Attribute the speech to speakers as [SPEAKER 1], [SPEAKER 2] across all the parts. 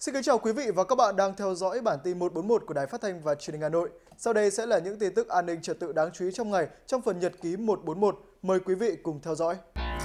[SPEAKER 1] Xin kính chào quý vị và các bạn đang theo dõi bản tin 141 của Đài Phát thanh và Truyền hình Hà Nội. Sau đây sẽ là những tin tức an ninh trật tự đáng chú ý trong ngày trong phần nhật ký 141. Mời quý vị cùng theo dõi.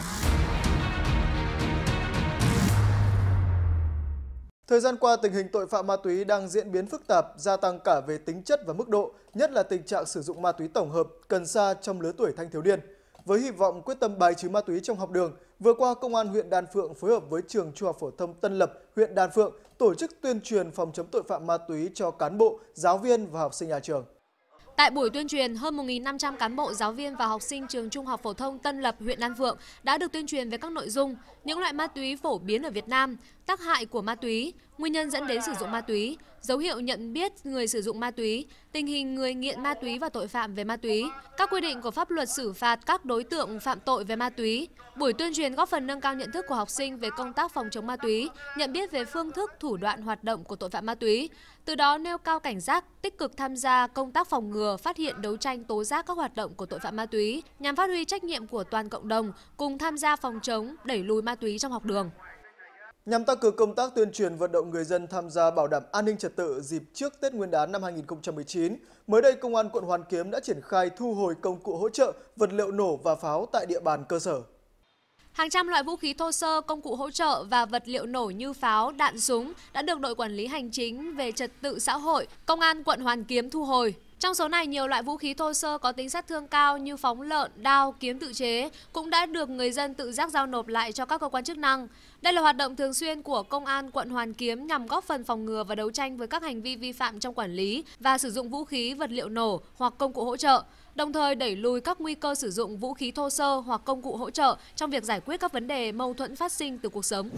[SPEAKER 1] Thời gian qua, tình hình tội phạm ma túy đang diễn biến phức tạp, gia tăng cả về tính chất và mức độ, nhất là tình trạng sử dụng ma túy tổng hợp, cần sa trong lứa tuổi thanh thiếu niên. Với hy vọng quyết tâm bài trừ ma túy trong học đường, vừa qua Công an huyện Đan Phượng phối hợp với Trường Trung học phổ thông Tân Lập, huyện Đan Phượng tổ chức tuyên truyền phòng chống tội phạm ma túy cho cán bộ, giáo viên và học sinh nhà trường.
[SPEAKER 2] Tại buổi tuyên truyền, hơn 1.500 cán bộ, giáo viên và học sinh trường Trung học phổ thông Tân Lập, huyện Đan Phượng đã được tuyên truyền về các nội dung những loại ma túy phổ biến ở Việt Nam, tác hại của ma túy, nguyên nhân dẫn đến sử dụng ma túy, dấu hiệu nhận biết người sử dụng ma túy, tình hình người nghiện ma túy và tội phạm về ma túy, các quy định của pháp luật xử phạt các đối tượng phạm tội về ma túy. Buổi tuyên truyền góp phần nâng cao nhận thức của học sinh về công tác phòng chống ma túy, nhận biết về phương thức, thủ đoạn hoạt động của tội phạm ma túy, từ đó nêu cao cảnh giác, tích cực tham gia công tác phòng ngừa, phát hiện, đấu tranh, tố giác các hoạt động của tội phạm ma túy, nhằm phát huy trách nhiệm của toàn cộng đồng cùng tham gia phòng chống, đẩy lùi ma túy trong học đường.
[SPEAKER 1] Nhằm tăng cường công tác tuyên truyền vận động người dân tham gia bảo đảm an ninh trật tự dịp trước Tết Nguyên đán năm 2019, mới đây Công an quận Hoàn Kiếm đã triển khai thu hồi công cụ hỗ trợ, vật liệu nổ và pháo tại địa bàn cơ sở.
[SPEAKER 2] Hàng trăm loại vũ khí thô sơ, công cụ hỗ trợ và vật liệu nổ như pháo, đạn súng đã được đội quản lý hành chính về trật tự xã hội, Công an quận Hoàn Kiếm thu hồi. Trong số này, nhiều loại vũ khí thô sơ có tính sát thương cao như phóng lợn, đao, kiếm tự chế cũng đã được người dân tự giác giao nộp lại cho các cơ quan chức năng. Đây là hoạt động thường xuyên của Công an quận Hoàn Kiếm nhằm góp phần phòng ngừa và đấu tranh với các hành vi vi phạm trong quản lý và sử dụng vũ khí, vật liệu nổ hoặc công cụ hỗ trợ, đồng thời đẩy lùi các nguy cơ sử dụng vũ khí thô sơ hoặc công cụ hỗ trợ trong việc giải quyết các vấn đề mâu thuẫn phát sinh từ cuộc sống.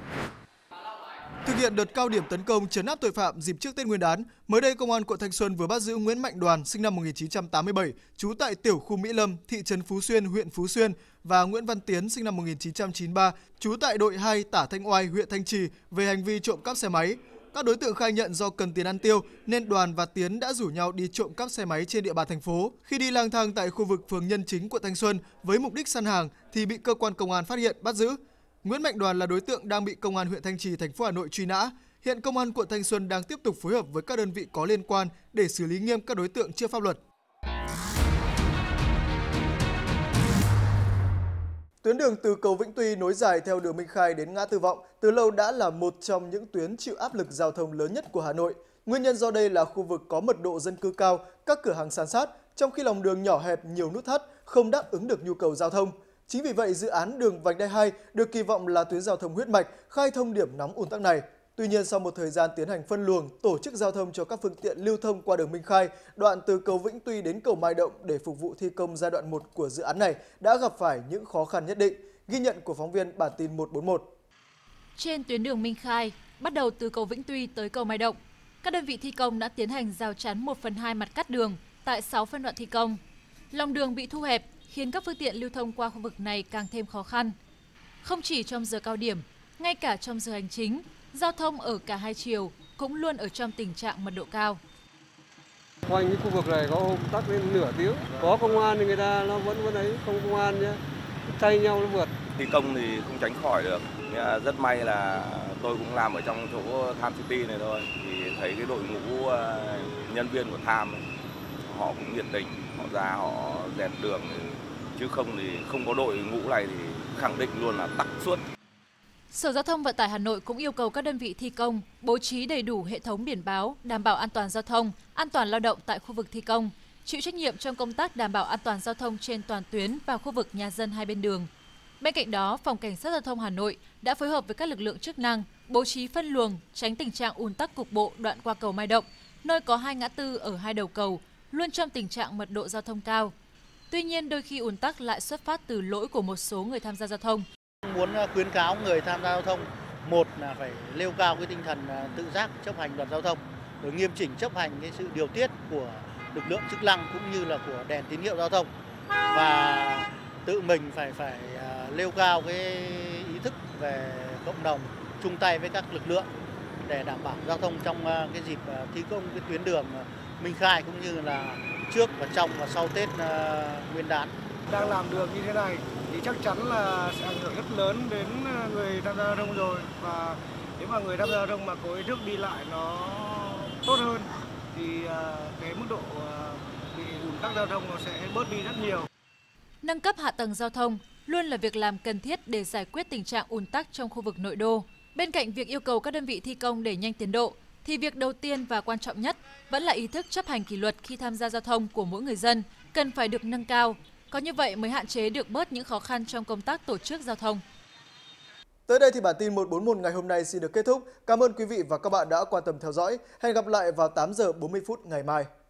[SPEAKER 1] Thực hiện đợt cao điểm tấn công trấn áp tội phạm dịp trước Tết Nguyên đán, mới đây Công an quận Thanh Xuân vừa bắt giữ Nguyễn Mạnh Đoàn, sinh năm 1987, trú tại tiểu khu Mỹ Lâm, thị trấn Phú Xuyên, huyện Phú Xuyên và Nguyễn Văn Tiến, sinh năm 1993, trú tại đội 2 Tả Thanh Oai, huyện Thanh Trì về hành vi trộm cắp xe máy. Các đối tượng khai nhận do cần tiền ăn tiêu nên Đoàn và Tiến đã rủ nhau đi trộm cắp xe máy trên địa bàn thành phố. Khi đi lang thang tại khu vực phường Nhân Chính, quận Thanh Xuân với mục đích săn hàng thì bị cơ quan công an phát hiện bắt giữ. Nguyễn Mạnh Đoàn là đối tượng đang bị Công an huyện Thanh Trì, thành phố Hà Nội truy nã. Hiện Công an quận Thanh Xuân đang tiếp tục phối hợp với các đơn vị có liên quan để xử lý nghiêm các đối tượng trước pháp luật. Tuyến đường từ cầu Vĩnh Tuy nối dài theo đường Minh Khai đến ngã Tư Vọng từ lâu đã là một trong những tuyến chịu áp lực giao thông lớn nhất của Hà Nội. Nguyên nhân do đây là khu vực có mật độ dân cư cao, các cửa hàng san sát, trong khi lòng đường nhỏ hẹp nhiều nút thắt không đáp ứng được nhu cầu giao thông. Chính vì vậy, dự án đường vành đai 2 được kỳ vọng là tuyến giao thông huyết mạch, khai thông điểm nóng ùn tắc này. Tuy nhiên, sau một thời gian tiến hành phân luồng, tổ chức giao thông cho các phương tiện lưu thông qua đường Minh Khai, đoạn từ cầu Vĩnh Tuy đến cầu Mai Động để phục vụ thi công giai đoạn 1 của dự án này đã gặp phải những khó khăn nhất định. Ghi nhận của phóng viên bản tin 141.
[SPEAKER 3] Trên tuyến đường Minh Khai, bắt đầu từ cầu Vĩnh Tuy tới cầu Mai Động, các đơn vị thi công đã tiến hành rào chắn 1/2 mặt cắt đường tại 6 phân đoạn thi công. Lòng đường bị thu hẹp, khiến các phương tiện lưu thông qua khu vực này càng thêm khó khăn. Không chỉ trong giờ cao điểm, ngay cả trong giờ hành chính, giao thông ở cả hai chiều cũng luôn ở trong tình trạng mật độ cao.
[SPEAKER 4] Quanh cái khu vực này có hôm tắc lên nửa tiếng, có công an thì người ta nó vẫn ấy, không công an nhé, thay nhau nó vượt.
[SPEAKER 5] Thi công thì không tránh khỏi được, nhưng rất may là tôi cũng làm ở trong chỗ Tham City này thôi, thì thấy cái đội ngũ nhân viên của Tham ấy, họ cũng nhiệt tình, họ ra họ dẹp đường, chứ không thì không có đội ngũ này thì khẳng định luôn là tắc suốt.
[SPEAKER 3] Sở Giao thông Vận tải Hà Nội cũng yêu cầu các đơn vị thi công bố trí đầy đủ hệ thống biển báo đảm bảo an toàn giao thông, an toàn lao động tại khu vực thi công, chịu trách nhiệm trong công tác đảm bảo an toàn giao thông trên toàn tuyến và khu vực nhà dân hai bên đường. Bên cạnh đó, Phòng Cảnh sát Giao thông Hà Nội đã phối hợp với các lực lượng chức năng bố trí phân luồng, tránh tình trạng ùn tắc cục bộ đoạn qua cầu Mai Động, nơi có hai ngã tư ở hai đầu cầu, luôn trong tình trạng mật độ giao thông cao. Tuy nhiên, đôi khi ùn tắc lại xuất phát từ lỗi của một số người tham gia giao thông.
[SPEAKER 6] Muốn khuyến cáo người tham gia giao thông, một là phải nêu cao cái tinh thần tự giác chấp hành luật giao thông, rồi nghiêm chỉnh chấp hành cái sự điều tiết của lực lượng chức năng cũng như là của đèn tín hiệu giao thông, và tự mình phải nêu cao cái ý thức về cộng đồng, chung tay với các lực lượng để đảm bảo giao thông trong cái dịp thi công cái tuyến đường Minh Khai cũng như là trước và trong và sau Tết Nguyên đán.
[SPEAKER 7] Đang làm đường như thế này thì chắc chắn là sẽ ảnh hưởng rất lớn đến người tham gia giao thông rồi, và Nếu mà người tham gia giao thông mà có ý thức đi lại nó tốt hơn thì cái mức độ bị ùn tắc giao thông nó sẽ bớt đi rất nhiều.
[SPEAKER 3] Nâng cấp hạ tầng giao thông luôn là việc làm cần thiết để giải quyết tình trạng ùn tắc trong khu vực nội đô. Bên cạnh việc yêu cầu các đơn vị thi công đẩy nhanh tiến độ, thì việc đầu tiên và quan trọng nhất vẫn là ý thức chấp hành kỷ luật khi tham gia giao thông của mỗi người dân cần phải được nâng cao. Có như vậy mới hạn chế được bớt những khó khăn trong công tác tổ chức giao thông.
[SPEAKER 1] Tới đây thì bản tin 141 ngày hôm nay xin được kết thúc. Cảm ơn quý vị và các bạn đã quan tâm theo dõi. Hẹn gặp lại vào 8 giờ 40 phút ngày mai.